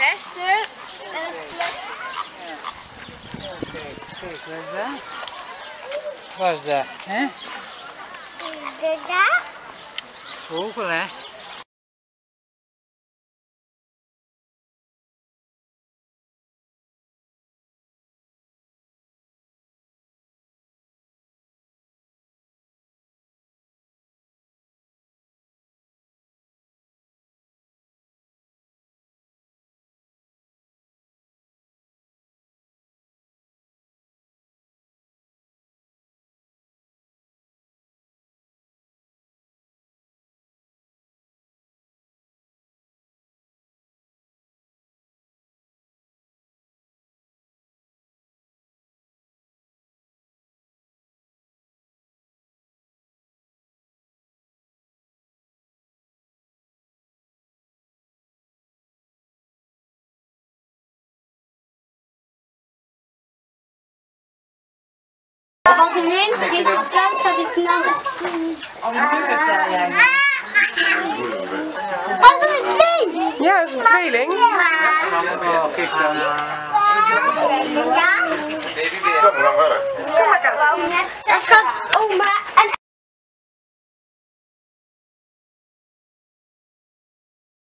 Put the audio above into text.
Esther en het plek. Kijk, wat is dat? Wat is dat, hè? Daar? Vogel, hè? Als een heen deze tijd gaat is sneller. Als een twee! Ja, dat is een tweeling. Oh, kijk dan. Dat gaat oma.